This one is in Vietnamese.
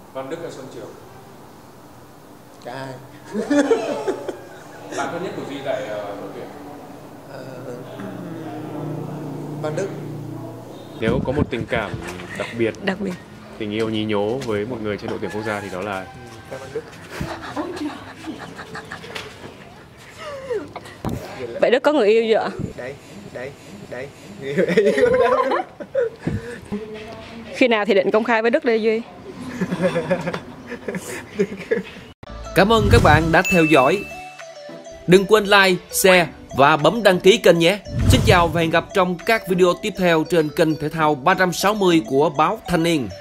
Văn Đức hay Xuân Trường? Cả hai. Bạn thân nhất của Duy tại đội tuyển? Văn Đức. Nếu có một tình cảm đặc biệt, Đặc biệt. tình yêu nhí nhố với một người trên đội tuyển quốc gia thì đó là Văn Đức. Vậy Đức có người yêu chưa ạ? Đấy. Khi nào thì định công khai với Đức đây Duy? Cảm ơn các bạn đã theo dõi. Đừng quên like, share và bấm đăng ký kênh nhé. Xin chào và hẹn gặp trong các video tiếp theo trên kênh Thể thao 360 của báo Thanh niên.